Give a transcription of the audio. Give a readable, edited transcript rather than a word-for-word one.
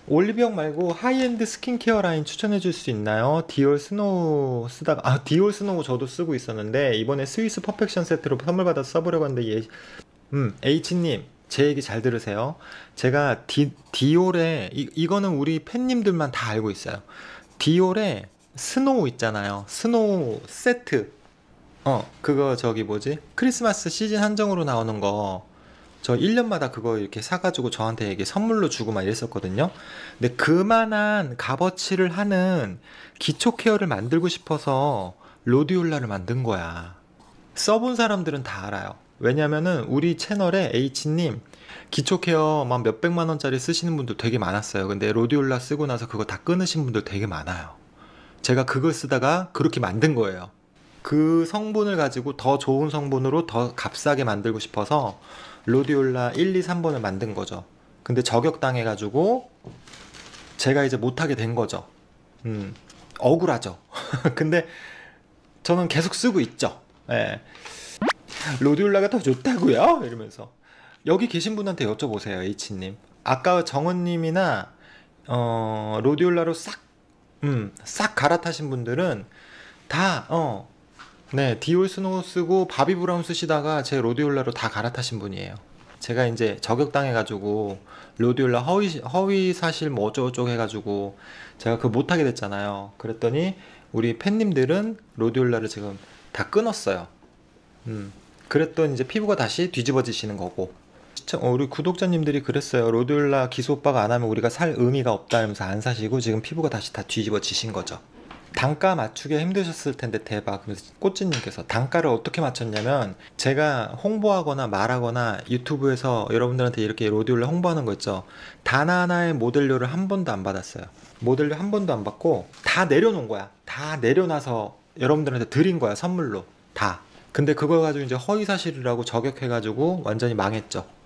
올리브영 말고 하이엔드 스킨케어 라인 추천해 줄 수 있나요? 디올 스노우 쓰다가 디올 스노우 저도 쓰고 있었는데 이번에 스위스 퍼펙션 세트로 선물 받아서 써보려고 하는데 H님 제 얘기 잘 들으세요. 제가 디올의 이거는 우리 팬님들만 다 알고 있어요. 디올의 스노우 있잖아요. 스노우 세트. 그거 저기 뭐지? 크리스마스 시즌 한정으로 나오는 거. 저 1년마다 그거 이렇게 사가지고 저한테 이게 선물로 주고 막 이랬었거든요. 근데 그만한 값어치를 하는 기초 케어를 만들고 싶어서 로디올라를 만든 거야. 써본 사람들은 다 알아요. 왜냐면은 우리 채널에 H님 기초 케어 막 몇백만 원짜리 쓰시는 분들 되게 많았어요. 근데 로디올라 쓰고 나서 그거 다 끊으신 분들 되게 많아요. 제가 그걸 쓰다가 그렇게 만든 거예요. 그 성분을 가지고 더 좋은 성분으로 더 값싸게 만들고 싶어서 로디올라 1, 2, 3번을 만든 거죠. 근데 저격당해가지고 제가 이제 못하게 된 거죠. 억울하죠. 근데 저는 계속 쓰고 있죠. 예. 로디올라가 더 좋다고요? 이러면서 여기 계신 분한테 여쭤보세요, H님. 아까 정은님이나 로디올라로 싹 갈아타신 분들은 다 네, 디올 스노우 쓰고 바비 브라운 쓰시다가 제 로디올라로 다 갈아타신 분이에요. 제가 이제 저격당해가지고 로디올라 허위 사실 뭐 어쩌고저쩌고 해가지고 제가 그거 못하게 됐잖아요. 그랬더니 우리 팬님들은 로디올라를 지금 다 끊었어요. 그랬더니 이제 피부가 다시 뒤집어지시는 거고. 우리 구독자님들이 그랬어요. 로디올라 기수 오빠가 안 하면 우리가 살 의미가 없다 이러면서 안 사시고 지금 피부가 다시 다 뒤집어지신 거죠. 단가 맞추기가 힘드셨을 텐데 대박. 그래서 꽃찌님께서 단가를 어떻게 맞췄냐면 제가 홍보하거나 말하거나 유튜브에서 여러분들한테 이렇게 로디올라 홍보하는 거 있죠. 단 하나의 모델료를 한 번도 안 받았어요. 모델료 한 번도 안 받고 다 내려놓은 거야. 다 내려놔서 여러분들한테 드린 거야, 선물로 다. 근데 그걸 가지고 이제 허위사실이라고 저격해가지고 완전히 망했죠.